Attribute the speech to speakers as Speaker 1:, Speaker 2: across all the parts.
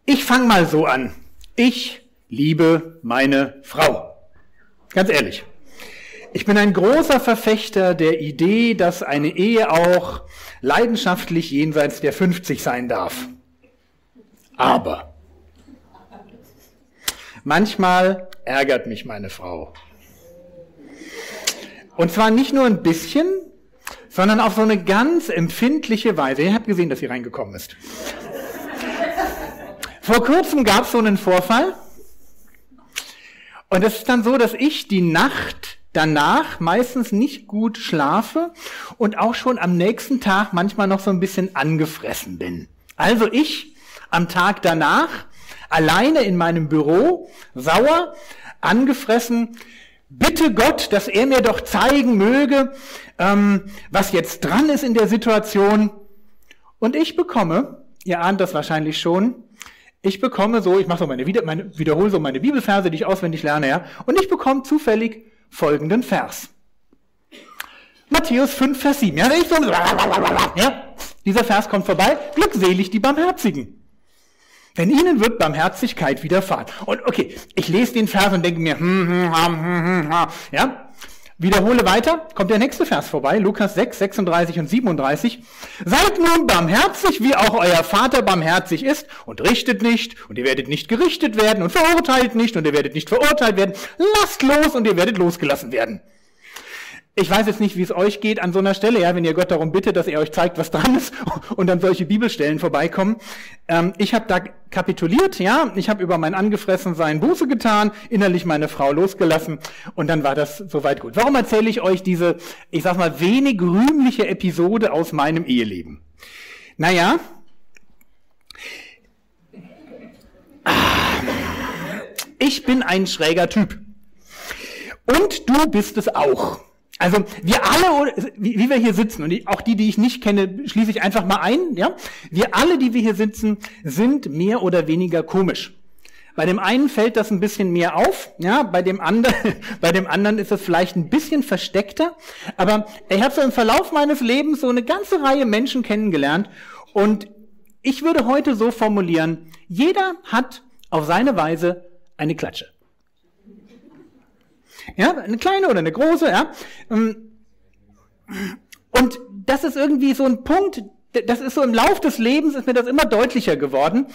Speaker 1: Ich fange mal so an. Ich liebe meine Frau. Ganz ehrlich. Ich bin ein großer Verfechter der Idee, dass eine Ehe auch leidenschaftlich jenseits der 50 sein darf. Aber manchmal ärgert mich meine Frau. Und zwar nicht nur ein bisschen, sondern auf so eine ganz empfindliche Weise. Ihr habt gesehen, dass sie reingekommen ist. Vor kurzem gab es so einen Vorfall. Und es ist dann so, dass ich die Nacht danach meistens nicht gut schlafe und auch schon am nächsten Tag manchmal noch so ein bisschen angefressen bin. Also ich am Tag danach alleine in meinem Büro, sauer, angefressen, bitte Gott, dass er mir doch zeigen möge, was jetzt dran ist in der Situation. Und ich bekomme, ihr ahnt das wahrscheinlich schon, ich bekomme so, ich mache so wiederhole so meine Bibelverse, die ich auswendig lerne, ja, und ich bekomme zufällig folgenden Vers. Matthäus 5, Vers 7. Ja, dieser Vers kommt vorbei. Glückselig die Barmherzigen, denn ihnen wird Barmherzigkeit widerfahren. Und okay, ich lese den Vers und denke mir, ja, wiederhole weiter, kommt der nächste Vers vorbei, Lukas 6, 36 und 37. Seid nun barmherzig, wie auch euer Vater barmherzig ist, und richtet nicht, und ihr werdet nicht gerichtet werden, und verurteilt nicht, und ihr werdet nicht verurteilt werden. Lasst los, und ihr werdet losgelassen werden. Ich weiß jetzt nicht, wie es euch geht an so einer Stelle, ja, wenn ihr Gott darum bittet, dass er euch zeigt, was dran ist und dann solche Bibelstellen vorbeikommen. Ich habe da kapituliert, ja, ich habe über mein Angefressensein Buße getan, innerlich meine Frau losgelassen und dann war das soweit gut. Warum erzähle ich euch diese, ich sag mal, wenig rühmliche Episode aus meinem Eheleben? Naja, ich bin ein schräger Typ und du bist es auch. Also wir alle, wie wir hier sitzen, und auch die ich nicht kenne, schließe ich einfach mal ein, ja? Wir alle, die wir hier sitzen, sind mehr oder weniger komisch. Bei dem einen fällt das ein bisschen mehr auf, ja, bei dem anderen ist es vielleicht ein bisschen versteckter, aber ich habe so im Verlauf meines Lebens so eine ganze Reihe Menschen kennengelernt und ich würde heute so formulieren, jeder hat auf seine Weise eine Klatsche. Ja, eine kleine oder eine große, ja. Und das ist irgendwie so ein Punkt, das ist so im Lauf des Lebens, ist mir das immer deutlicher geworden.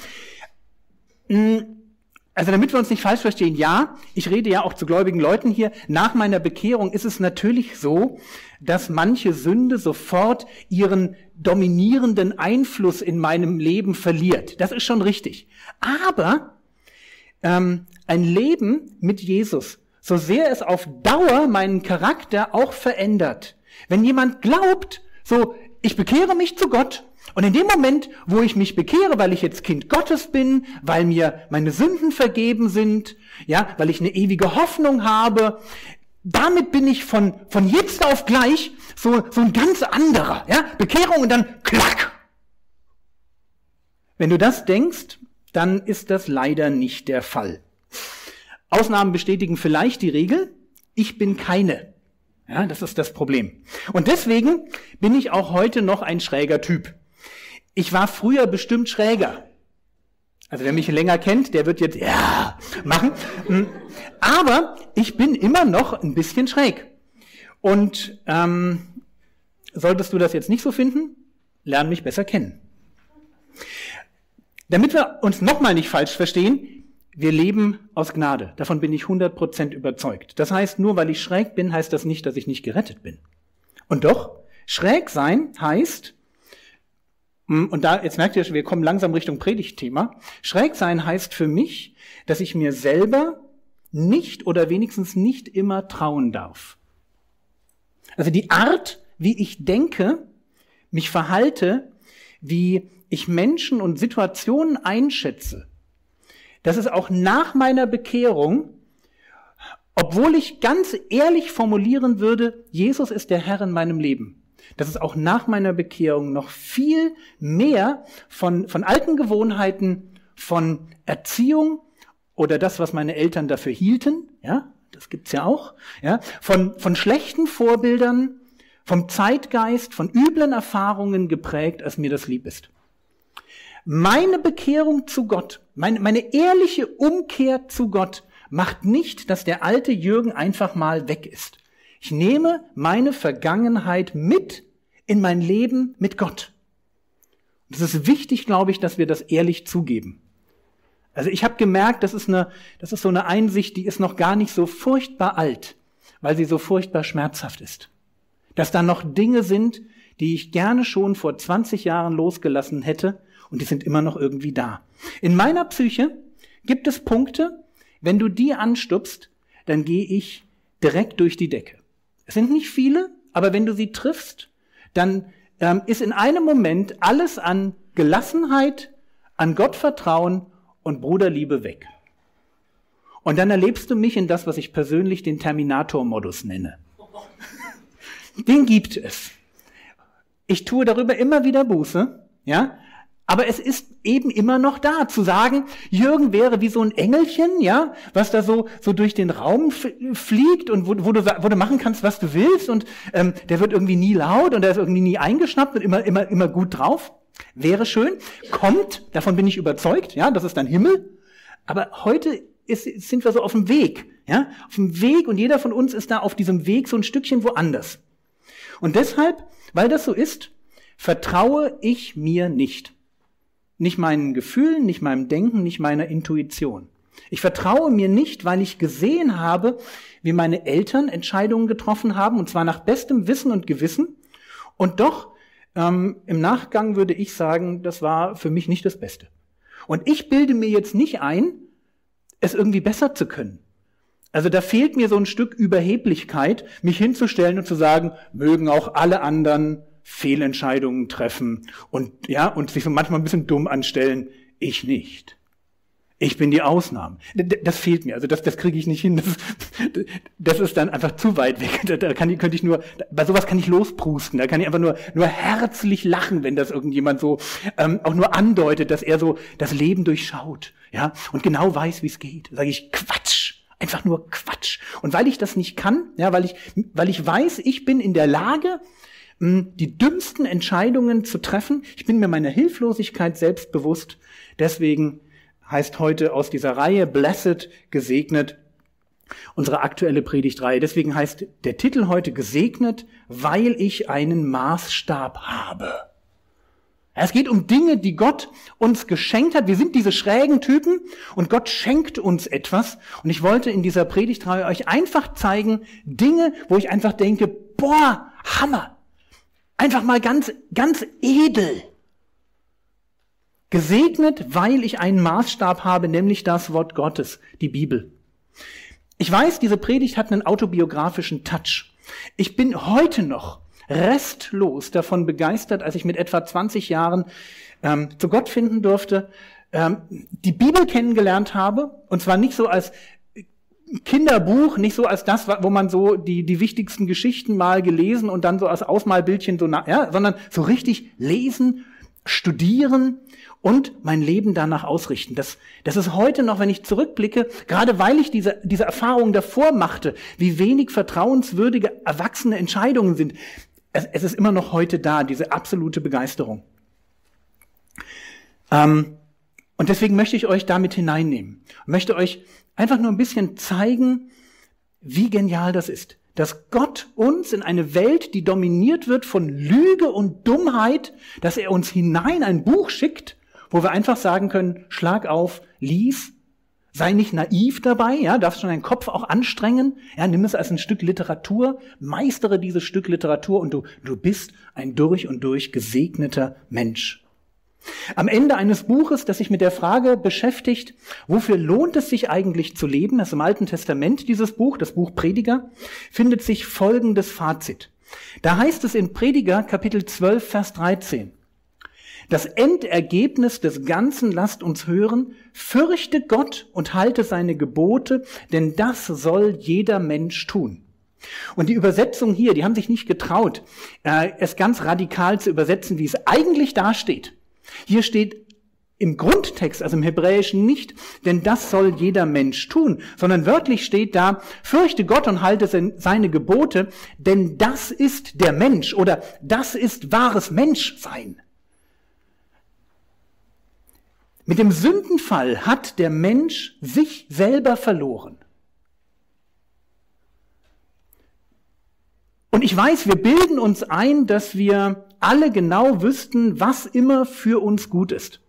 Speaker 1: Also damit wir uns nicht falsch verstehen, ja, ich rede ja auch zu gläubigen Leuten hier, nach meiner Bekehrung ist es natürlich so, dass manche Sünde sofort ihren dominierenden Einfluss in meinem Leben verliert. Das ist schon richtig. Aber ein Leben mit Jesus, so sehr es auf Dauer meinen Charakter auch verändert. Wenn jemand glaubt, so, ich bekehre mich zu Gott und in dem Moment, wo ich mich bekehre, weil ich jetzt Kind Gottes bin, weil mir meine Sünden vergeben sind, ja, weil ich eine ewige Hoffnung habe, damit bin ich von jetzt auf gleich so ein ganz anderer, ja, Bekehrung und dann klack. Wenn du das denkst, dann ist das leider nicht der Fall. Ausnahmen bestätigen vielleicht die Regel. Ich bin keine. Ja, das ist das Problem. Und deswegen bin ich auch heute noch ein schräger Typ. Ich war früher bestimmt schräger. Also wer mich länger kennt, der wird jetzt ja machen. Aber ich bin immer noch ein bisschen schräg. Und solltest du das jetzt nicht so finden, lern mich besser kennen. Damit wir uns nochmal nicht falsch verstehen, wir leben aus Gnade. Davon bin ich 100% überzeugt. Das heißt, nur weil ich schräg bin, heißt das nicht, dass ich nicht gerettet bin. Und doch, schräg sein heißt, und da, jetzt merkt ihr, wir kommen langsam Richtung Predigtthema, schräg sein heißt für mich, dass ich mir selber nicht oder wenigstens nicht immer trauen darf. Also die Art, wie ich denke, mich verhalte, wie ich Menschen und Situationen einschätze, das ist auch nach meiner Bekehrung, obwohl ich ganz ehrlich formulieren würde, Jesus ist der Herr in meinem Leben. Das ist auch nach meiner Bekehrung noch viel mehr von alten Gewohnheiten, von Erziehung oder das, was meine Eltern dafür hielten, ja, das gibt's ja auch, ja, von schlechten Vorbildern, vom Zeitgeist, von üblen Erfahrungen geprägt, als mir das lieb ist. Meine Bekehrung zu Gott, meine ehrliche Umkehr zu Gott macht nicht, dass der alte Jürgen einfach mal weg ist. Ich nehme meine Vergangenheit mit in mein Leben mit Gott. Und es ist wichtig, glaube ich, dass wir das ehrlich zugeben. Also ich habe gemerkt, das ist so eine Einsicht, die ist noch gar nicht so furchtbar alt, weil sie so furchtbar schmerzhaft ist. Dass da noch Dinge sind, die ich gerne schon vor 20 Jahren losgelassen hätte und die sind immer noch irgendwie da. In meiner Psyche gibt es Punkte, wenn du die anstupst, dann gehe ich direkt durch die Decke. Es sind nicht viele, aber wenn du sie triffst, dann ist in einem Moment alles an Gelassenheit, an Gottvertrauen und Bruderliebe weg. Und dann erlebst du mich in das, was ich persönlich den Terminator-Modus nenne. Den gibt es. Ich tue darüber immer wieder Buße, ja, aber es ist eben immer noch da, zu sagen, Jürgen wäre wie so ein Engelchen, ja, was da so durch den Raum fliegt und wo du machen kannst, was du willst und der wird irgendwie nie laut und der ist irgendwie nie eingeschnappt und immer gut drauf. Wäre schön, kommt, davon bin ich überzeugt, ja, das ist dann Himmel. Aber heute sind wir so auf dem Weg, ja, auf dem Weg und jeder von uns ist da auf diesem Weg so ein Stückchen woanders. Und deshalb, weil das so ist, vertraue ich mir nicht. Nicht meinen Gefühlen, nicht meinem Denken, nicht meiner Intuition. Ich vertraue mir nicht, weil ich gesehen habe, wie meine Eltern Entscheidungen getroffen haben, und zwar nach bestem Wissen und Gewissen. Und doch, im Nachgang würde ich sagen, das war für mich nicht das Beste. Und ich bilde mir jetzt nicht ein, es irgendwie besser zu können. Also da fehlt mir so ein Stück Überheblichkeit, mich hinzustellen und zu sagen, mögen auch alle anderen Fehlentscheidungen treffen und sich so manchmal ein bisschen dumm anstellen. Ich nicht. Ich bin die Ausnahme. Das fehlt mir. Also das kriege ich nicht hin. Das ist dann einfach zu weit weg. Bei sowas kann ich losprusten. Da kann ich einfach nur herzlich lachen, wenn das irgendjemand so auch nur andeutet, dass er so das Leben durchschaut, ja, und genau weiß, wie es geht. Da sage ich Quatsch. Einfach nur Quatsch. Und weil ich das nicht kann, ja, weil ich weiß, ich bin in der Lage, die dümmsten Entscheidungen zu treffen. Ich bin mir meiner Hilflosigkeit selbst bewusst. Deswegen heißt heute aus dieser Reihe Blessed, gesegnet, unsere aktuelle Predigtreihe. Deswegen heißt der Titel heute gesegnet, weil ich einen Maßstab habe. Es geht um Dinge, die Gott uns geschenkt hat. Wir sind diese schrägen Typen und Gott schenkt uns etwas. Und ich wollte in dieser Predigtreihe euch einfach zeigen, Dinge, wo ich einfach denke, boah, Hammer. Einfach mal ganz, ganz edel. Gesegnet, weil ich einen Maßstab habe, nämlich das Wort Gottes, die Bibel. Ich weiß, diese Predigt hat einen autobiografischen Touch. Ich bin heute noch restlos davon begeistert, als ich mit etwa 20 Jahren zu Gott finden durfte, die Bibel kennengelernt habe, und zwar nicht so als Kinderbuch, nicht so als das, wo man so die wichtigsten Geschichten mal gelesen und dann so als Ausmalbildchen sondern so richtig lesen, studieren und mein Leben danach ausrichten. Das ist heute noch, wenn ich zurückblicke, gerade weil ich diese Erfahrung davor machte, wie wenig vertrauenswürdige erwachsene Entscheidungen sind. Es ist immer noch heute da, diese absolute Begeisterung. Und deswegen möchte ich euch damit hineinnehmen. Ich möchte euch einfach nur ein bisschen zeigen, wie genial das ist. Dass Gott uns in eine Welt, die dominiert wird von Lüge und Dummheit, dass er uns hinein ein Buch schickt, wo wir einfach sagen können, schlag auf, lies, sei nicht naiv dabei, ja, darfst schon deinen Kopf auch anstrengen, ja, nimm es als ein Stück Literatur, meistere dieses Stück Literatur und du bist ein durch und durch gesegneter Mensch. Am Ende eines Buches, das sich mit der Frage beschäftigt, wofür lohnt es sich eigentlich zu leben, das ist im Alten Testament dieses Buch, das Buch Prediger, findet sich folgendes Fazit. Da heißt es in Prediger Kapitel 12, Vers 13, das Endergebnis des Ganzen lasst uns hören, fürchte Gott und halte seine Gebote, denn das soll jeder Mensch tun. Und die Übersetzung hier, die haben sich nicht getraut, es ganz radikal zu übersetzen, wie es eigentlich dasteht. Hier steht im Grundtext, also im Hebräischen nicht, denn das soll jeder Mensch tun, sondern wörtlich steht da, fürchte Gott und halte seine Gebote, denn das ist der Mensch oder das ist wahres Menschsein. Mit dem Sündenfall hat der Mensch sich selber verloren. Und ich weiß, wir bilden uns ein, dass wir alle genau wüssten, was immer für uns gut ist.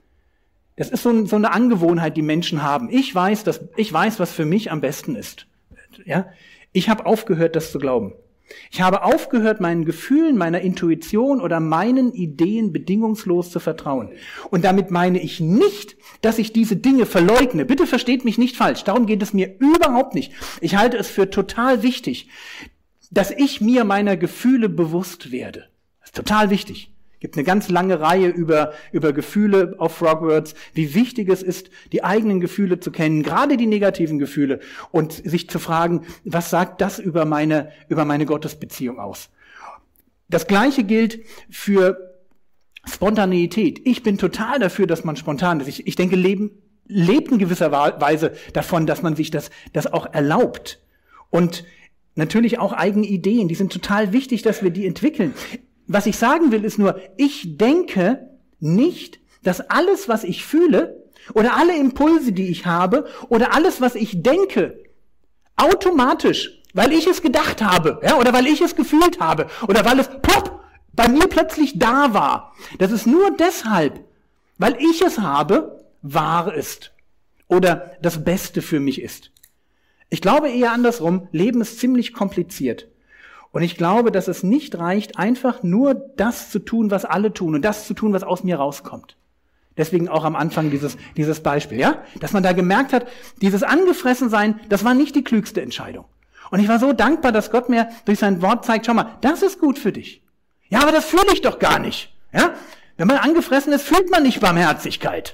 Speaker 1: Das ist so eine Angewohnheit, die Menschen haben. Ich weiß, was für mich am besten ist. Ja? Ich habe aufgehört, das zu glauben. Ich habe aufgehört, meinen Gefühlen, meiner Intuition oder meinen Ideen bedingungslos zu vertrauen. Und damit meine ich nicht, dass ich diese Dinge verleugne. Bitte versteht mich nicht falsch. Darum geht es mir überhaupt nicht. Ich halte es für total wichtig, dass ich mir meiner Gefühle bewusst werde. Das ist total wichtig. Es gibt eine ganz lange Reihe über Gefühle auf Frogwords, wie wichtig es ist, die eigenen Gefühle zu kennen, gerade die negativen Gefühle, und sich zu fragen, was sagt das über meine Gottesbeziehung aus? Das Gleiche gilt für Spontaneität. Ich bin total dafür, dass man spontan ist. Ich denke, Leben lebt in gewisser Weise davon, dass man sich das auch erlaubt. Und natürlich auch eigene Ideen, die sind total wichtig, dass wir die entwickeln. Was ich sagen will, ist nur, ich denke nicht, dass alles, was ich fühle, oder alle Impulse, die ich habe, oder alles, was ich denke, automatisch, weil ich es gedacht habe, ja, oder weil ich es gefühlt habe, oder weil es plopp, bei mir plötzlich da war, dass es nur deshalb, weil ich es habe, wahr ist oder das Beste für mich ist. Ich glaube eher andersrum, Leben ist ziemlich kompliziert. Und ich glaube, dass es nicht reicht, einfach nur das zu tun, was alle tun und das zu tun, was aus mir rauskommt. Deswegen auch am Anfang dieses Beispiel, ja? Dass man da gemerkt hat, dieses Angefressensein, das war nicht die klügste Entscheidung. Und ich war so dankbar, dass Gott mir durch sein Wort zeigt, schau mal, das ist gut für dich. Ja, aber das fühle ich doch gar nicht, ja? Wenn man angefressen ist, fühlt man nicht Barmherzigkeit.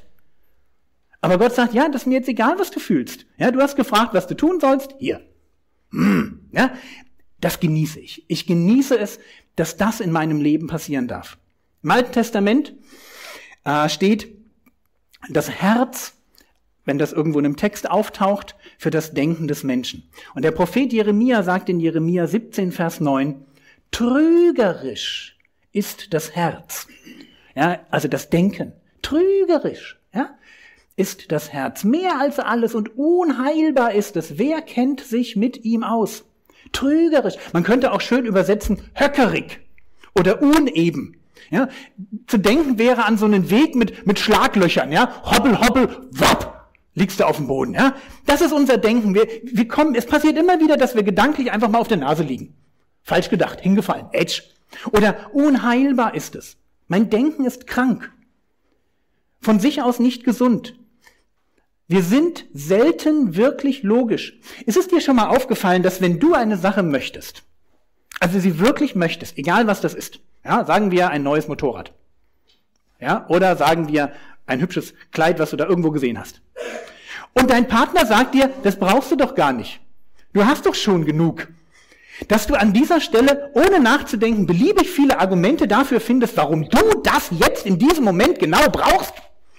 Speaker 1: Aber Gott sagt, ja, das ist mir jetzt egal, was du fühlst. Ja, du hast gefragt, was du tun sollst. Hier. Ja, das genieße ich. Ich genieße es, dass das in meinem Leben passieren darf. Im Alten Testament steht das Herz, wenn das irgendwo in einem Text auftaucht, für das Denken des Menschen. Und der Prophet Jeremia sagt in Jeremia 17, Vers 9, trügerisch ist das Herz. Ja, also das Denken. Trügerisch, ja, ist das Herz. Mehr als alles und unheilbar ist es. Wer kennt sich mit ihm aus? Trügerisch. Man könnte auch schön übersetzen, höckerig oder uneben. Ja, zu denken wäre an so einen Weg mit Schlaglöchern. Ja, hoppel, hoppel, wapp, liegst du auf dem Boden. Ja, das ist unser Denken. Wir kommen. Es passiert immer wieder, dass wir gedanklich einfach mal auf der Nase liegen. Falsch gedacht, hingefallen, Edge. Oder unheilbar ist es. Mein Denken ist krank. Von sich aus nicht gesund. Wir sind selten wirklich logisch. Ist es dir schon mal aufgefallen, dass wenn du eine Sache möchtest, also sie wirklich möchtest, egal was das ist, ja, sagen wir ein neues Motorrad, ja, oder sagen wir ein hübsches Kleid, was du da irgendwo gesehen hast, und dein Partner sagt dir, das brauchst du doch gar nicht. Du hast doch schon genug. Dass du an dieser Stelle, ohne nachzudenken, beliebig viele Argumente dafür findest, warum du das jetzt in diesem Moment genau brauchst.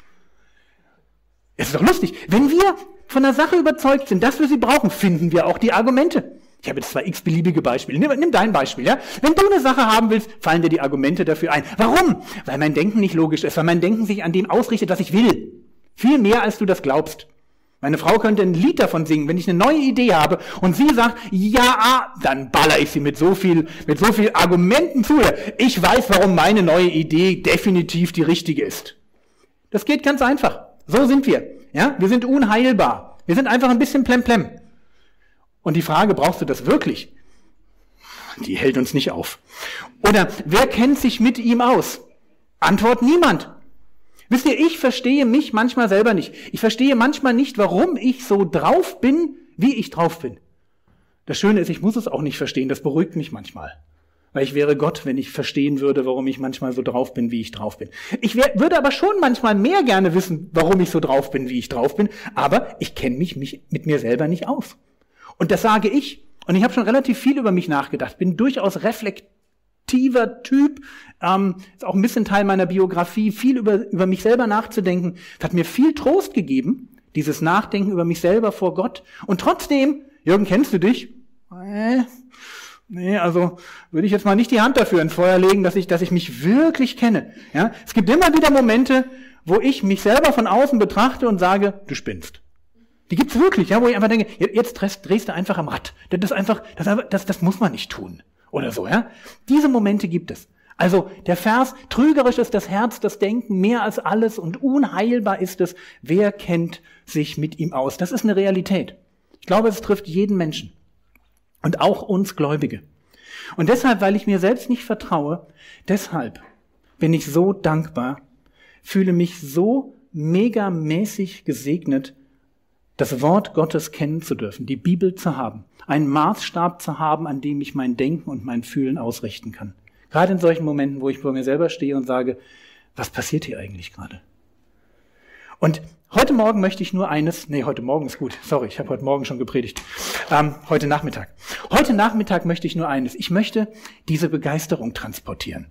Speaker 1: Es ist doch lustig. Wenn wir von der Sache überzeugt sind, dass wir sie brauchen, finden wir auch die Argumente. Ich habe jetzt 2 x-beliebige Beispiele. Nimm dein Beispiel, ja? Wenn du eine Sache haben willst, fallen dir die Argumente dafür ein. Warum? Weil mein Denken nicht logisch ist, weil mein Denken sich an dem ausrichtet, was ich will. Viel mehr, als du das glaubst. Meine Frau könnte ein Lied davon singen, wenn ich eine neue Idee habe und sie sagt, ja, dann baller ich sie mit so viel Argumenten zu. Ich weiß, warum meine neue Idee definitiv die richtige ist. Das geht ganz einfach. So sind wir. Ja? Wir sind unheilbar. Wir sind einfach ein bisschen plemplem. Und die Frage, brauchst du das wirklich? Die hält uns nicht auf. Oder wer kennt sich mit ihm aus? Antwort: niemand. Wisst ihr, ich verstehe mich manchmal selber nicht. Ich verstehe manchmal nicht, warum ich so drauf bin, wie ich drauf bin. Das Schöne ist, ich muss es auch nicht verstehen. Das beruhigt mich manchmal. Weil ich wäre Gott, wenn ich verstehen würde, warum ich manchmal so drauf bin, wie ich drauf bin. Ich würde aber schon manchmal mehr gerne wissen, warum ich so drauf bin, wie ich drauf bin. Aber ich kenne mich mit mir selber nicht aus. Und das sage ich. Und ich habe schon relativ viel über mich nachgedacht. Bin durchaus reflektiver Typ. Ist auch ein bisschen Teil meiner Biografie, viel über mich selber nachzudenken. Das hat mir viel Trost gegeben, dieses Nachdenken über mich selber vor Gott. Und trotzdem, Jürgen, kennst du dich? Nee, also würde ich jetzt mal nicht die Hand dafür ins Feuer legen, dass ich mich wirklich kenne. Ja, es gibt immer wieder Momente, wo ich mich selber von außen betrachte und sage, du spinnst. Die gibt's wirklich, ja, wo ich einfach denke, jetzt drehst du einfach am Rad. Das muss man nicht tun. Oder so, ja. Diese Momente gibt es. Also der Vers, trügerisch ist das Herz, das Denken mehr als alles und unheilbar ist es. Wer kennt sich mit ihm aus? Das ist eine Realität. Ich glaube, es trifft jeden Menschen. Und auch uns Gläubige. Und deshalb, weil ich mir selbst nicht vertraue, deshalb bin ich so dankbar, fühle mich so megamäßig gesegnet, das Wort Gottes kennen zu dürfen, die Bibel zu haben, einen Maßstab zu haben, an dem ich mein Denken und mein Fühlen ausrichten kann. Gerade in solchen Momenten, wo ich vor mir selber stehe und sage, was passiert hier eigentlich gerade? Und heute Morgen möchte ich nur heute Morgen ist gut, sorry, ich habe heute Morgen schon gepredigt, heute Nachmittag. Heute Nachmittag möchte ich nur eines, ich möchte diese Begeisterung transportieren.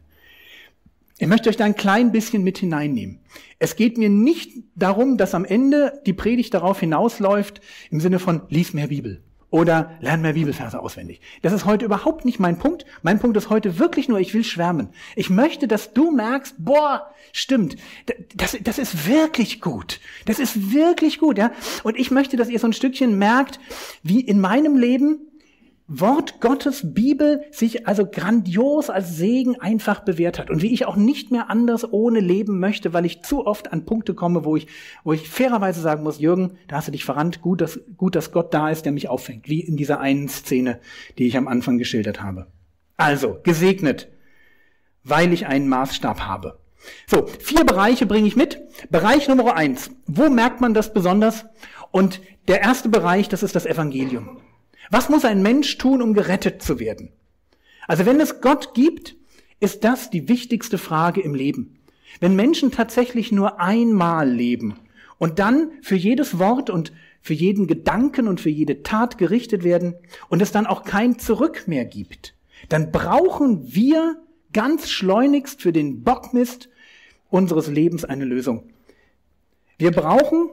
Speaker 1: Ich möchte euch da ein klein bisschen mit hineinnehmen. Es geht mir nicht darum, dass am Ende die Predigt darauf hinausläuft, im Sinne von, lies mehr Bibel oder lern mehr Bibelverse auswendig. Das ist heute überhaupt nicht mein Punkt. Mein Punkt ist heute wirklich nur, ich will schwärmen. Ich möchte, dass du merkst, stimmt, das ist wirklich gut. Das ist wirklich gut, ja. Und ich möchte, dass ihr so ein Stückchen merkt, wie in meinem Leben Wort Gottes, Bibel, sich also grandios als Segen einfach bewährt hat. Und wie ich auch nicht mehr anders ohne leben möchte, weil ich zu oft an Punkte komme, wo ich fairerweise sagen muss, Jürgen, da hast du dich verrannt, gut, dass Gott da ist, der mich auffängt. Wie in dieser einen Szene, die ich am Anfang geschildert habe. Also, gesegnet, weil ich einen Maßstab habe. So, 4 Bereiche bringe ich mit. Bereich Nummer 1. Wo merkt man das besonders? Und der erste Bereich, das ist das Evangelium. Was muss ein Mensch tun, um gerettet zu werden? Also wenn es Gott gibt, ist das die wichtigste Frage im Leben. Wenn Menschen tatsächlich nur einmal leben und dann für jedes Wort und für jeden Gedanken und für jede Tat gerichtet werden und es dann auch kein Zurück mehr gibt, dann brauchen wir ganz schleunigst für den Bockmist unseres Lebens eine Lösung. Wir brauchen,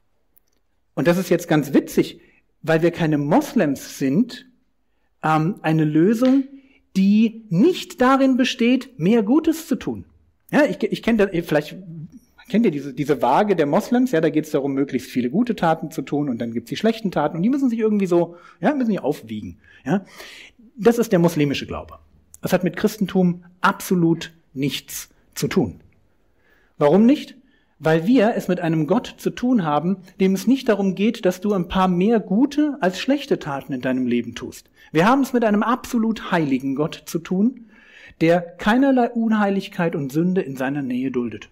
Speaker 1: und das ist jetzt ganz witzig, weil wir keine Moslems sind, eine Lösung, die nicht darin besteht, mehr Gutes zu tun. Ja, ich kenne das, vielleicht kennt ihr diese Waage der Moslems, ja, da geht es darum, möglichst viele gute Taten zu tun und dann gibt es die schlechten Taten und die müssen sich irgendwie so, ja, müssen die aufwiegen. Ja. Das ist der muslimische Glaube. Das hat mit Christentum absolut nichts zu tun. Warum nicht? Weil wir es mit einem Gott zu tun haben, dem es nicht darum geht, dass du ein paar mehr gute als schlechte Taten in deinem Leben tust. Wir haben es mit einem absolut heiligen Gott zu tun, der keinerlei Unheiligkeit und Sünde in seiner Nähe duldet.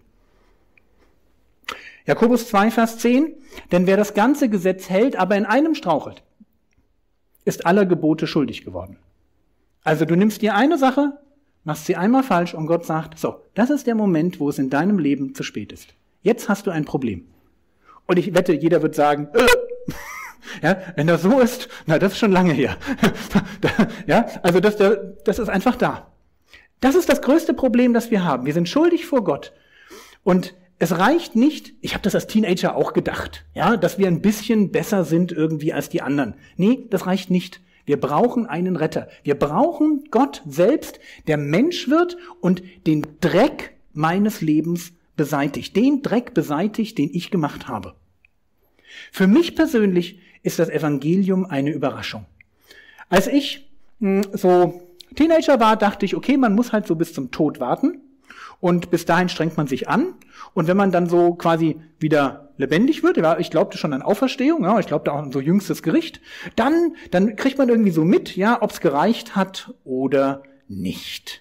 Speaker 1: Jakobus 2, Vers 10, denn wer das ganze Gesetz hält, aber in einem strauchelt, ist aller Gebote schuldig geworden. Also du nimmst dir eine Sache, machst sie einmal falsch und Gott sagt, so, das ist der Moment, wo es in deinem Leben zu spät ist. Jetzt hast du ein Problem. Und ich wette, jeder wird sagen, ja, wenn das so ist, das ist schon lange her. Ja, also das ist einfach da. Das ist das größte Problem, das wir haben. Wir sind schuldig vor Gott. Und es reicht nicht, ich habe das als Teenager auch gedacht, ja, dass wir ein bisschen besser sind irgendwie als die anderen. Nee, das reicht nicht. Wir brauchen einen Retter. Wir brauchen Gott selbst, der Mensch wird und den Dreck meines Lebens beseitigt. Den Dreck beseitigt, den ich gemacht habe. Für mich persönlich ist das Evangelium eine Überraschung. Als ich so Teenager war, dachte ich, okay, man muss halt so bis zum Tod warten und bis dahin strengt man sich an und wenn man dann so quasi wieder lebendig wird, ich glaubte schon an Auferstehung, ja, ich glaubte auch an so jüngstes Gericht, dann kriegt man irgendwie so mit, ja, ob es gereicht hat oder nicht.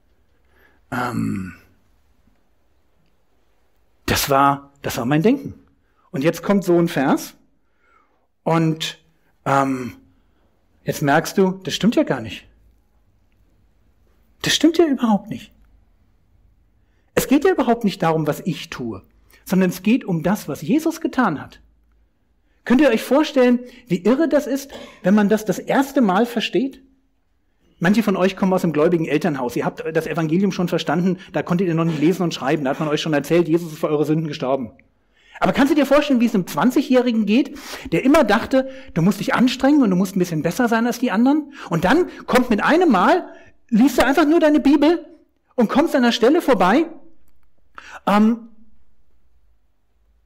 Speaker 1: Das war mein Denken. Und jetzt kommt so ein Vers und jetzt merkst du, das stimmt ja gar nicht. Das stimmt ja überhaupt nicht. Es geht ja überhaupt nicht darum, was ich tue, sondern es geht um das, was Jesus getan hat. Könnt ihr euch vorstellen, wie irre das ist, wenn man das erste Mal versteht? Manche von euch kommen aus einem gläubigen Elternhaus. Ihr habt das Evangelium schon verstanden, da konntet ihr noch nicht lesen und schreiben. Da hat man euch schon erzählt, Jesus ist für eure Sünden gestorben. Aber kannst du dir vorstellen, wie es einem 20-Jährigen geht, der immer dachte, du musst dich anstrengen und du musst ein bisschen besser sein als die anderen? Und dann kommt mit einem Mal, liest du einfach nur deine Bibel und kommst an einer Stelle vorbei,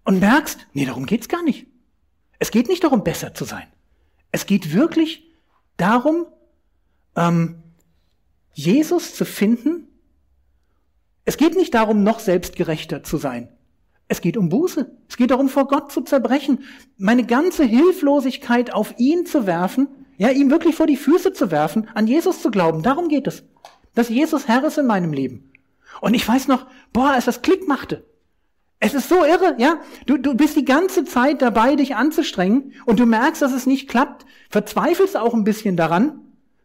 Speaker 1: und merkst, nee, darum geht's gar nicht. Es geht nicht darum, besser zu sein. Es geht wirklich darum, Jesus zu finden. Es geht nicht darum, noch selbstgerechter zu sein. Es geht um Buße. Es geht darum, vor Gott zu zerbrechen, meine ganze Hilflosigkeit auf ihn zu werfen, ja, ihm wirklich vor die Füße zu werfen, an Jesus zu glauben. Darum geht es. Dass Jesus Herr ist in meinem Leben. Und ich weiß noch, als das Klick machte. Es ist so irre, ja. Du bist die ganze Zeit dabei, dich anzustrengen und du merkst, dass es nicht klappt, verzweifelst auch ein bisschen daran.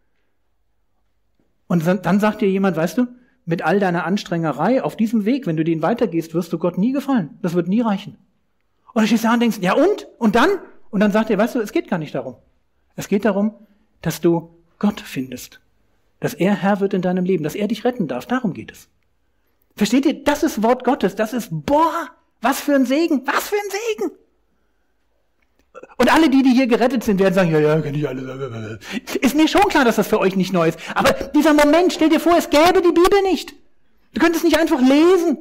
Speaker 1: Und dann sagt dir jemand, weißt du, mit all deiner Anstrengerei auf diesem Weg, wenn du den weitergehst, wirst du Gott nie gefallen. Das wird nie reichen. Und dann stehst du da und denkst, ja und? Und dann? Und dann sagt er, weißt du, es geht gar nicht darum. Es geht darum, dass du Gott findest. Dass er Herr wird in deinem Leben, dass er dich retten darf. Darum geht es. Versteht ihr? Das ist Wort Gottes. Das ist, was für ein Segen. Was für ein Segen. Und alle, die hier gerettet sind, werden sagen, ja, kenn ich alle. Ist mir schon klar, dass das für euch nicht neu ist. Aber dieser Moment, stell dir vor, es gäbe die Bibel nicht. Du könntest nicht einfach lesen.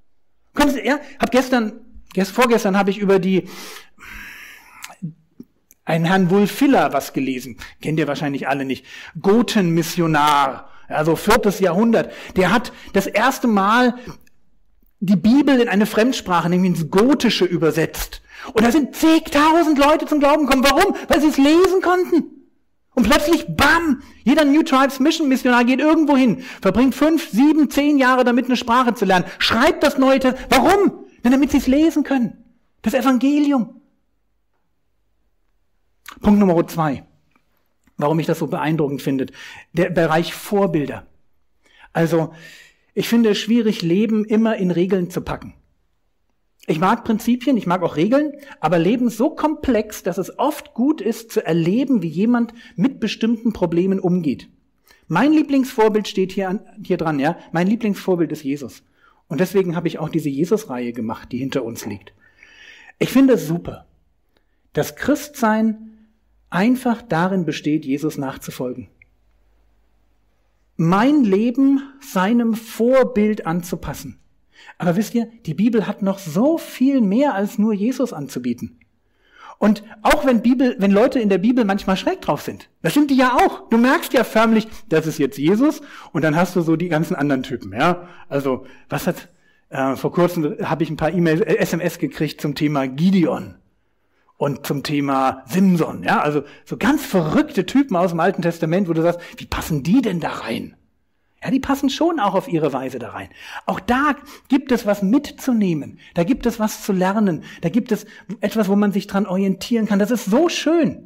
Speaker 1: Vorgestern habe ich über einen Herrn Wulfilla was gelesen. Kennt ihr wahrscheinlich alle nicht. Gotenmissionar, also 4. Jahrhundert. Der hat das erste Mal die Bibel in eine Fremdsprache, nämlich ins Gotische übersetzt. Und da sind zigtausend Leute zum Glauben gekommen. Warum? Weil sie es lesen konnten. Und plötzlich, bam, jeder New Tribes Mission Missionar geht irgendwo hin, verbringt 5, 7, 10 Jahre damit, eine Sprache zu lernen, schreibt das Neue Testament. Warum? Damit sie es lesen können. Das Evangelium. Punkt Nummer 2, warum ich das so beeindruckend finde, der Bereich Vorbilder. Also, ich finde es schwierig, Leben immer in Regeln zu packen. Ich mag Prinzipien, ich mag auch Regeln, aber Leben ist so komplex, dass es oft gut ist, zu erleben, wie jemand mit bestimmten Problemen umgeht. Mein Lieblingsvorbild steht hier dran, ja. Mein Lieblingsvorbild ist Jesus. Und deswegen habe ich auch diese Jesus-Reihe gemacht, die hinter uns liegt. Ich finde es super, dass Christsein einfach darin besteht, Jesus nachzufolgen. Mein Leben seinem Vorbild anzupassen. Aber wisst ihr, die Bibel hat noch so viel mehr als nur Jesus anzubieten. Und auch wenn Leute in der Bibel manchmal schräg drauf sind, das sind die ja auch. Du merkst ja förmlich, das ist jetzt Jesus und dann hast du so die ganzen anderen Typen, ja. Also, vor kurzem habe ich ein paar SMS gekriegt zum Thema Gideon und zum Thema Simson, ja. Also, so ganz verrückte Typen aus dem Alten Testament, wo du sagst, wie passen die denn da rein? Ja, die passen schon auch auf ihre Weise da rein. Auch da gibt es was mitzunehmen. Da gibt es was zu lernen. Da gibt es etwas, wo man sich dran orientieren kann. Das ist so schön.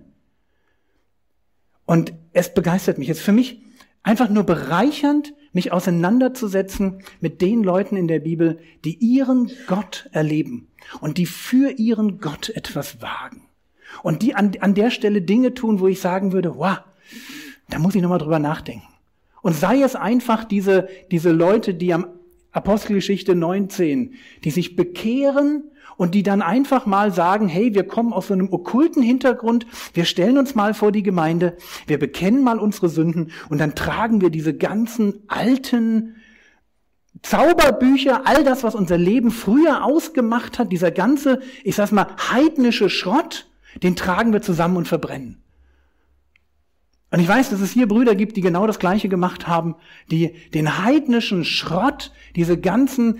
Speaker 1: Und es begeistert mich. Es ist für mich einfach nur bereichernd, mich auseinanderzusetzen mit den Leuten in der Bibel, die ihren Gott erleben und die für ihren Gott etwas wagen. Und die an der Stelle Dinge tun, wo ich sagen würde, wow, da muss ich nochmal drüber nachdenken. Und sei es einfach diese Leute, die am Apostelgeschichte 19, die sich bekehren und die dann einfach mal sagen, hey, wir kommen aus so einem okkulten Hintergrund, wir stellen uns mal vor die Gemeinde, wir bekennen mal unsere Sünden und dann tragen wir diese ganzen alten Zauberbücher, all das, was unser Leben früher ausgemacht hat, dieser ganze, ich sag's mal, heidnische Schrott, den tragen wir zusammen und verbrennen. Und ich weiß, dass es hier Brüder gibt, die genau das Gleiche gemacht haben, die den heidnischen Schrott, diese ganzen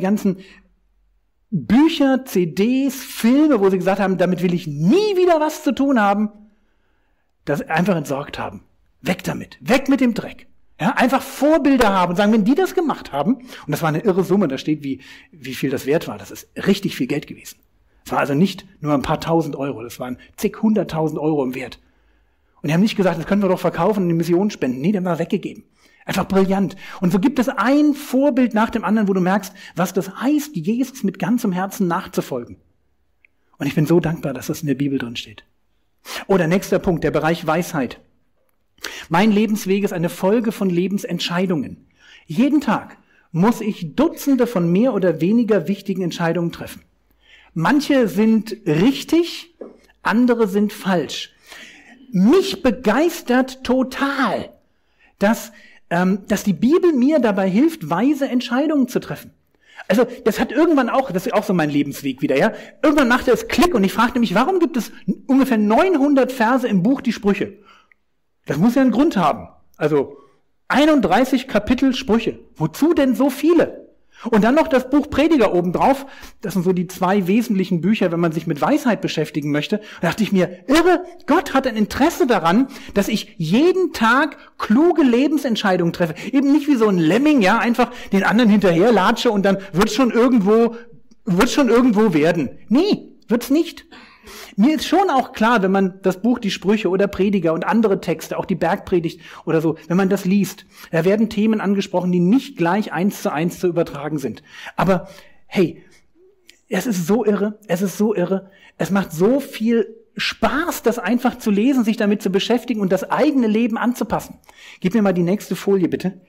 Speaker 1: Bücher, CDs, Filme, wo sie gesagt haben, damit will ich nie wieder was zu tun haben, das einfach entsorgt haben. Weg damit, weg mit dem Dreck. Ja, einfach Vorbilder haben und sagen, wenn die das gemacht haben, und das war eine irre Summe, da steht, wie viel das wert war, das ist richtig viel Geld gewesen. Es war also nicht nur ein paar tausend Euro, das waren zig 100.000 Euro im Wert. Und die haben nicht gesagt, das können wir doch verkaufen und in die Mission spenden. Nee, die haben wir weggegeben. Einfach brillant. Und so gibt es ein Vorbild nach dem anderen, wo du merkst, was das heißt, Jesus mit ganzem Herzen nachzufolgen. Und ich bin so dankbar, dass das in der Bibel drin steht. Oder nächster Punkt, der Bereich Weisheit. Mein Lebensweg ist eine Folge von Lebensentscheidungen. Jeden Tag muss ich Dutzende von mehr oder weniger wichtigen Entscheidungen treffen. Manche sind richtig, andere sind falsch. Mich begeistert total, dass die Bibel mir dabei hilft, weise Entscheidungen zu treffen. Also das hat irgendwann auch, das ist auch so mein Lebensweg wieder, ja. Irgendwann machte es Klick und ich fragte mich, warum gibt es ungefähr 900 Verse im Buch die Sprüche? Das muss ja einen Grund haben. Also 31 Kapitel Sprüche. Wozu denn so viele? Und dann noch das Buch Prediger obendrauf. Das sind so die 2 wesentlichen Bücher, wenn man sich mit Weisheit beschäftigen möchte. Da dachte ich mir, irre, Gott hat ein Interesse daran, dass ich jeden Tag kluge Lebensentscheidungen treffe. Eben nicht wie so ein Lemming, ja, einfach den anderen hinterher latsche und dann wird's schon irgendwo werden. Nee, wird's nicht. Mir ist schon auch klar, wenn man das Buch Die Sprüche oder Prediger und andere Texte, auch die Bergpredigt oder so, wenn man das liest, da werden Themen angesprochen, die nicht gleich 1:1 zu übertragen sind. Aber hey, es ist so irre. Es macht so viel Spaß, das einfach zu lesen, sich damit zu beschäftigen und das eigene Leben anzupassen. Gib mir mal die nächste Folie, bitte.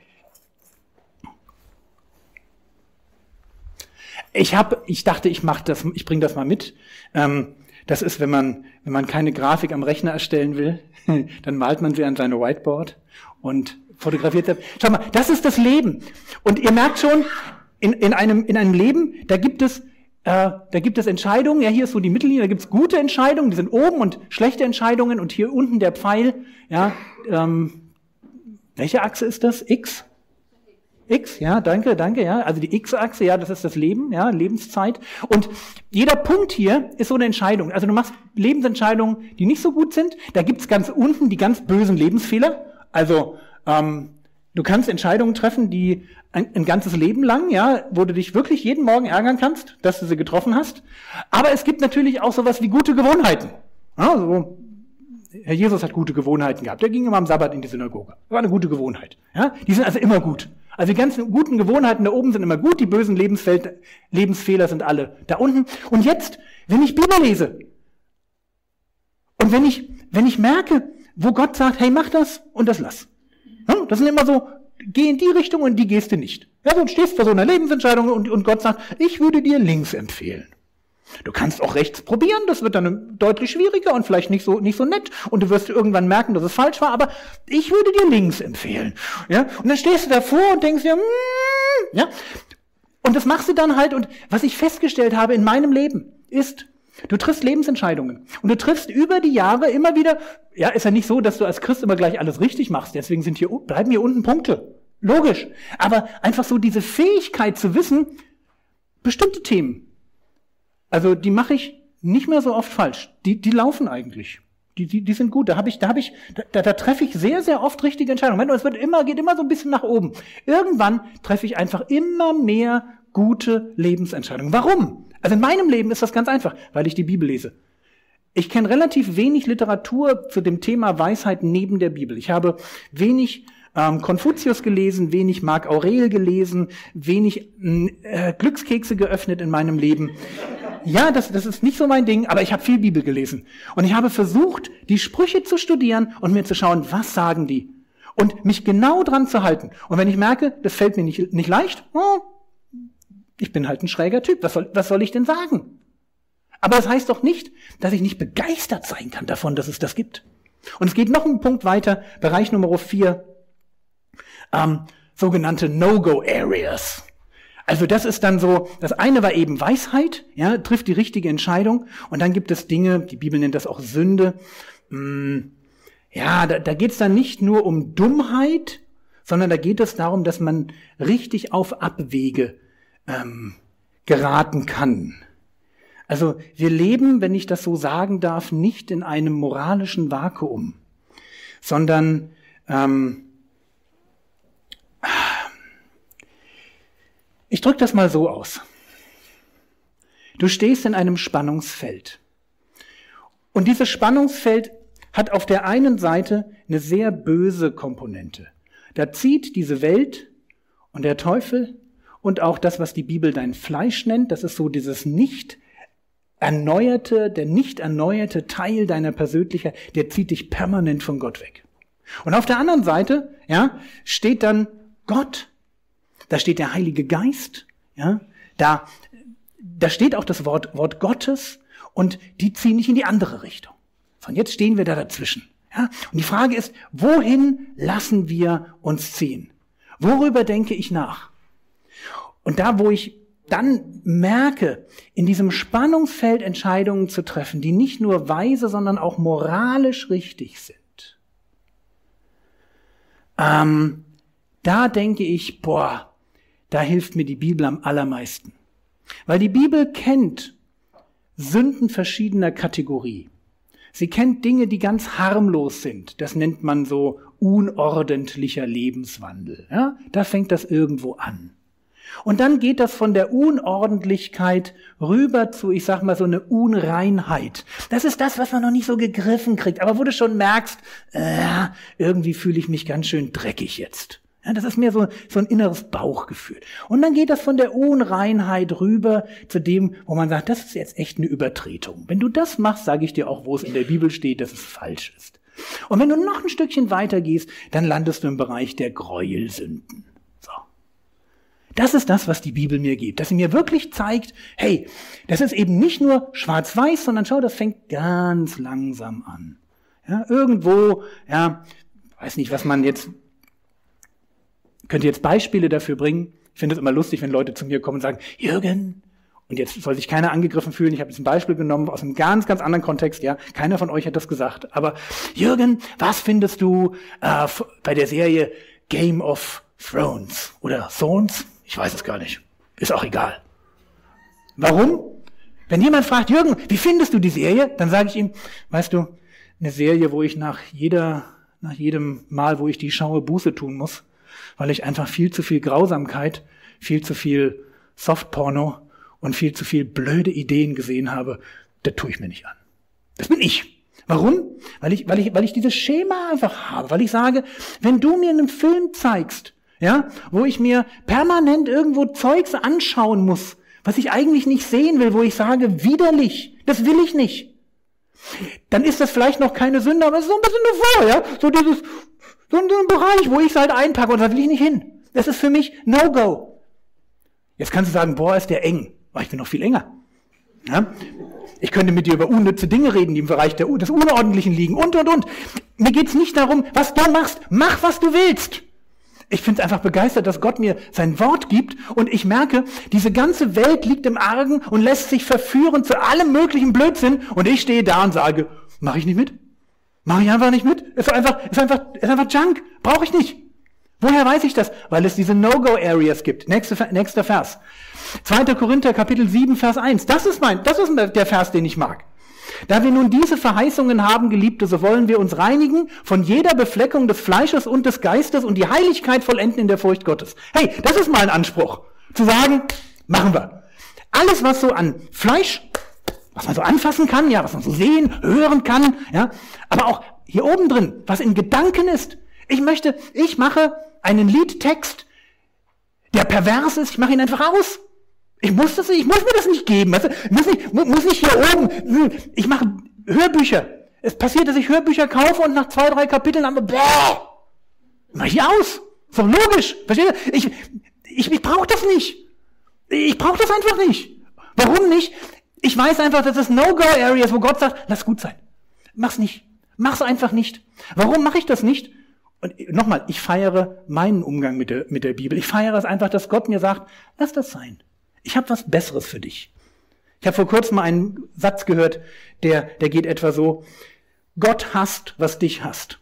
Speaker 1: Ich dachte, ich bringe das mal mit. Das ist, wenn man keine Grafik am Rechner erstellen will, dann malt man sie an seine Whiteboard und fotografiert das. Schau mal, das ist das Leben. Und ihr merkt schon, in einem Leben, da gibt es Entscheidungen. Ja, hier ist so die Mittellinie, da gibt es gute Entscheidungen, die sind oben, und schlechte Entscheidungen, und hier unten der Pfeil. Ja, welche Achse ist das? X? X, ja, danke, ja. Also die X-Achse, ja, das ist das Leben, ja, Lebenszeit. Und jeder Punkt hier ist so eine Entscheidung. Also du machst Lebensentscheidungen, die nicht so gut sind. Da gibt's ganz unten die ganz bösen Lebensfehler. Also du kannst Entscheidungen treffen, die ein ganzes Leben lang, ja, wo du dich wirklich jeden Morgen ärgern kannst, dass du sie getroffen hast. Aber es gibt natürlich auch sowas wie gute Gewohnheiten. Ja, so. Herr Jesus hat gute Gewohnheiten gehabt. Er ging immer am Sabbat in die Synagoge. Das war eine gute Gewohnheit. Ja, die sind also immer gut. Also die ganzen guten Gewohnheiten da oben sind immer gut, die bösen Lebensfehler sind alle da unten. Und jetzt, wenn ich Bibel lese und wenn ich merke, wo Gott sagt, hey, mach das und das lass. Ja, das sind immer so, geh in die Richtung und die gehst du nicht. Ja, so, und stehst vor so einer Lebensentscheidung und Gott sagt, ich würde dir links empfehlen. Du kannst auch rechts probieren, das wird dann deutlich schwieriger und vielleicht nicht so nett, und du wirst irgendwann merken, dass es falsch war, aber ich würde dir links empfehlen. Ja? Und dann stehst du davor und denkst dir, ja. Und das machst du dann halt, und was ich festgestellt habe in meinem Leben ist, du triffst Lebensentscheidungen und du triffst über die Jahre immer wieder, ja, ist ja nicht so, dass du als Christ immer gleich alles richtig machst, deswegen bleiben hier unten Punkte. Logisch. Aber einfach so diese Fähigkeit zu wissen, bestimmte Themen, also die mache ich nicht mehr so oft falsch. Die laufen eigentlich. Die sind gut. Da treffe ich sehr, sehr oft richtige Entscheidungen. Es geht immer so ein bisschen nach oben. Irgendwann treffe ich einfach immer mehr gute Lebensentscheidungen. Warum? Also in meinem Leben ist das ganz einfach, weil ich die Bibel lese. Ich kenne relativ wenig Literatur zu dem Thema Weisheit neben der Bibel. Ich habe wenig Konfuzius gelesen, wenig Marc Aurel gelesen, wenig Glückskekse geöffnet in meinem Leben. Ja, das ist nicht so mein Ding, aber ich habe viel Bibel gelesen. Und ich habe versucht, die Sprüche zu studieren und mir zu schauen, was sagen die? Und mich genau dran zu halten. Und wenn ich merke, das fällt mir nicht leicht, ich bin halt ein schräger Typ, was soll ich denn sagen? Aber das heißt doch nicht, dass ich nicht begeistert sein kann davon, dass es das gibt. Und es geht noch einen Punkt weiter, Bereich Nummer 4, sogenannte No-Go-Areas. Also das ist dann so, das eine war eben Weisheit, ja, trifft die richtige Entscheidung, und dann gibt es Dinge, die Bibel nennt das auch Sünde. Ja, da geht es dann nicht nur um Dummheit, sondern da geht es darum, dass man richtig auf Abwege geraten kann. Also wir leben, wenn ich das so sagen darf, nicht in einem moralischen Vakuum, sondern ich drücke das mal so aus. Du stehst in einem Spannungsfeld. Und dieses Spannungsfeld hat auf der einen Seite eine sehr böse Komponente. Da zieht diese Welt und der Teufel und auch das, was die Bibel dein Fleisch nennt, das ist so dieses der nicht erneuerte Teil deiner Persönlichkeit, der zieht dich permanent von Gott weg. Und auf der anderen Seite, ja, steht dann Gott. Da steht der Heilige Geist, ja, da steht auch das Wort Gottes, und die ziehen nicht in die andere Richtung. Und jetzt stehen wir da dazwischen. Ja? Und die Frage ist, wohin lassen wir uns ziehen? Worüber denke ich nach? Und da, wo ich dann merke, in diesem Spannungsfeld Entscheidungen zu treffen, die nicht nur weise, sondern auch moralisch richtig sind, da denke ich, da hilft mir die Bibel am allermeisten. Weil die Bibel kennt Sünden verschiedener Kategorie. Sie kennt Dinge, die ganz harmlos sind. Das nennt man so unordentlicher Lebenswandel. Ja? Da fängt das irgendwo an. Und dann geht das von der Unordentlichkeit rüber zu, ich sag mal, so eine Unreinheit. Das ist das, was man noch nicht so gegriffen kriegt. Aber wo du schon merkst, irgendwie fühle ich mich ganz schön dreckig jetzt. Ja, das ist mehr so ein inneres Bauchgefühl. Und dann geht das von der Unreinheit rüber zu dem, wo man sagt, das ist jetzt echt eine Übertretung. Wenn du das machst, sage ich dir auch, wo es in der Bibel steht, dass es falsch ist. Und wenn du noch ein Stückchen weiter gehst, dann landest du im Bereich der Gräuelsünden. So. Das ist das, was die Bibel mir gibt. Dass sie mir wirklich zeigt, hey, das ist eben nicht nur schwarz-weiß, sondern schau, das fängt ganz langsam an. Ja, irgendwo, weiß nicht, was man jetzt, könnte jetzt Beispiele dafür bringen. Ich finde es immer lustig, wenn Leute zu mir kommen und sagen, Jürgen, und jetzt soll sich keiner angegriffen fühlen, ich habe jetzt ein Beispiel genommen aus einem ganz, ganz anderen Kontext, keiner von euch hat das gesagt, aber Jürgen, was findest du bei der Serie Game of Thrones oder Thrones? Ich weiß es gar nicht, ist auch egal. Warum? Wenn jemand fragt, Jürgen, wie findest du die Serie? Dann sage ich ihm, weißt du, eine Serie, wo ich nach jedem Mal, wo ich die schaue, Buße tun muss, weil ich einfach viel zu viel Grausamkeit, viel zu viel Softporno und viel zu viel blöde Ideen gesehen habe, das tue ich mir nicht an. Das bin ich. Warum? Weil ich dieses Schema einfach habe, weil ich sage, wenn du mir einen Film zeigst, wo ich mir permanent irgendwo Zeugs anschauen muss, was ich eigentlich nicht sehen will, wo ich sage, widerlich, das will ich nicht, dann ist das vielleicht noch keine Sünde, aber es ist so ein bisschen davor, so ein Bereich, wo ich es halt einpacke und da will ich nicht hin. Das ist für mich No-Go. Jetzt kannst du sagen, ist der eng. Aber ich bin noch viel enger. Ja? Ich könnte mit dir über unnütze Dinge reden, die im Bereich des Unordentlichen liegen und. Mir geht's nicht darum, was du machst. Mach, was du willst. Ich finde es einfach begeistert, dass Gott mir sein Wort gibt und ich merke, diese ganze Welt liegt im Argen und lässt sich verführen zu allem möglichen Blödsinn und ich stehe da und sage, mache ich nicht mit? Mache ich einfach nicht mit? Ist einfach Junk. Brauche ich nicht. Woher weiß ich das? Weil es diese No-Go-Areas gibt. Nächster Vers. 2. Korinther, Kapitel 7, Vers 1. Das ist der Vers, den ich mag. Da wir nun diese Verheißungen haben, Geliebte, so wollen wir uns reinigen von jeder Befleckung des Fleisches und des Geistes und die Heiligkeit vollenden in der Furcht Gottes. Hey, das ist mal ein Anspruch. Zu sagen, machen wir. Alles, was so an Fleisch, was man so anfassen kann, was man so sehen, hören kann, aber auch hier oben drin, was in Gedanken ist. Ich mache einen Liedtext, der pervers ist, ich mache ihn einfach aus. Ich muss mir das nicht geben. Muss nicht hier oben. Ich mache Hörbücher. Es passiert, dass ich Hörbücher kaufe und nach 2, 3 Kapiteln mach ich aus. Ist doch logisch. Versteht ihr? Ich brauche das nicht. Ich brauche das einfach nicht. Warum nicht? Ich weiß einfach, dass es No-Go-Areas, wo Gott sagt, lass gut sein. Mach's nicht. Mach's einfach nicht. Warum mache ich das nicht? Und nochmal, ich feiere meinen Umgang mit der Bibel. Ich feiere es einfach, dass Gott mir sagt, lass das sein. Ich habe was Besseres für dich. Ich habe vor kurzem mal einen Satz gehört, der geht etwa so, Gott hasst, was dich hasst.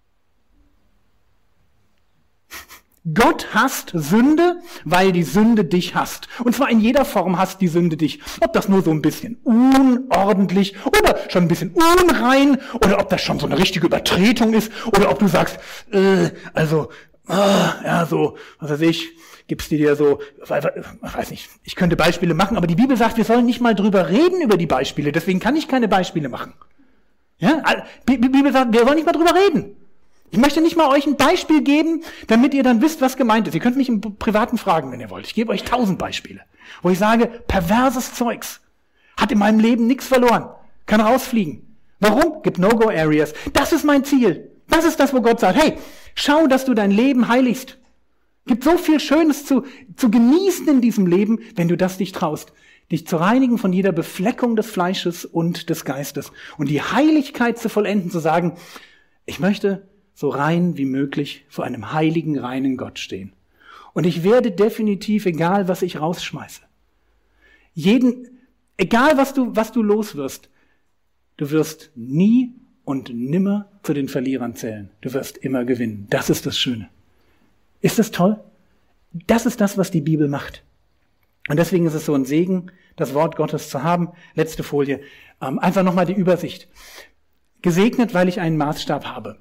Speaker 1: Gott hasst Sünde, weil die Sünde dich hasst. Und zwar in jeder Form hasst die Sünde dich. Ob das nur so ein bisschen unordentlich oder schon ein bisschen unrein oder ob das schon so eine richtige Übertretung ist oder ob du sagst, so, was weiß ich, gibst dir so, weiß nicht, ich könnte Beispiele machen, aber die Bibel sagt, wir sollen nicht mal drüber reden über die Beispiele, deswegen kann ich keine Beispiele machen. Ja, die Bibel sagt, wir sollen nicht mal drüber reden. Ich möchte nicht mal euch ein Beispiel geben, damit ihr dann wisst, was gemeint ist. Ihr könnt mich im Privaten fragen, wenn ihr wollt. Ich gebe euch 1000 Beispiele, wo ich sage, perverses Zeugs hat in meinem Leben nichts verloren, kann rausfliegen. Warum? Gibt No-Go-Areas. Das ist mein Ziel. Das ist das, wo Gott sagt, hey, schau, dass du dein Leben heiligst. Gibt so viel Schönes zu genießen in diesem Leben, wenn du das dich traust. Dich zu reinigen von jeder Befleckung des Fleisches und des Geistes. Und die Heiligkeit zu vollenden, zu sagen, ich möchte so rein wie möglich vor einem heiligen, reinen Gott stehen. Und ich werde definitiv, egal was ich rausschmeiße, Egal was du los wirst, du wirst nie und nimmer zu den Verlierern zählen. Du wirst immer gewinnen. Das ist das Schöne. Ist das toll? Das ist das, was die Bibel macht. Und deswegen ist es so ein Segen, das Wort Gottes zu haben. Letzte Folie. Einfach nochmal die Übersicht. Gesegnet, weil ich einen Maßstab habe.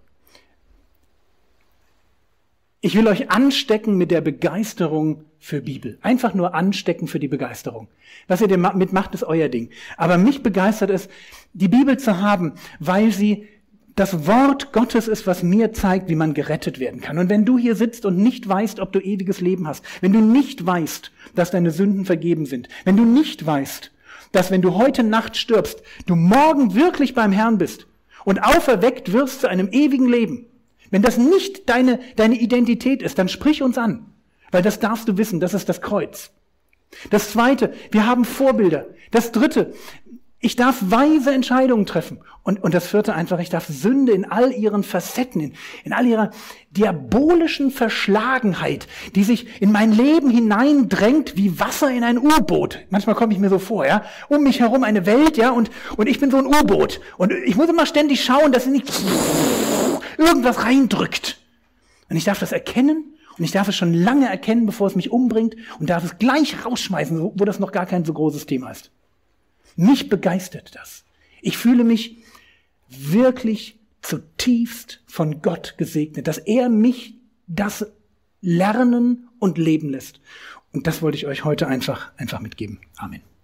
Speaker 1: Ich will euch anstecken mit der Begeisterung für Bibel. Einfach nur anstecken für die Begeisterung. Was ihr damit macht, ist euer Ding. Aber mich begeistert es, die Bibel zu haben, weil sie das Wort Gottes ist, was mir zeigt, wie man gerettet werden kann. Und wenn du hier sitzt und nicht weißt, ob du ewiges Leben hast, wenn du nicht weißt, dass deine Sünden vergeben sind, wenn du nicht weißt, dass wenn du heute Nacht stirbst, du morgen wirklich beim Herrn bist und auferweckt wirst zu einem ewigen Leben, wenn das nicht deine Identität ist, dann sprich uns an, weil das darfst du wissen, das ist das Kreuz. Das Zweite, wir haben Vorbilder. Das Dritte, ich darf weise Entscheidungen treffen. Und das Vierte einfach, ich darf Sünde in all ihren Facetten, in all ihrer diabolischen Verschlagenheit, die sich in mein Leben hineindrängt wie Wasser in ein U-Boot. Manchmal komme ich mir so vor, ja, um mich herum eine Welt, ja, und ich bin so ein U-Boot. Und ich muss immer ständig schauen, dass sie nicht irgendwas reindrückt. Und ich darf das erkennen und ich darf es schon lange erkennen, bevor es mich umbringt und darf es gleich rausschmeißen, wo das noch gar kein so großes Thema ist. Mich begeistert das. Ich fühle mich wirklich zutiefst von Gott gesegnet, dass er mich das lernen und leben lässt. Und das wollte ich euch heute einfach mitgeben. Amen.